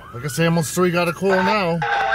Like I say, almost 3 got a call now.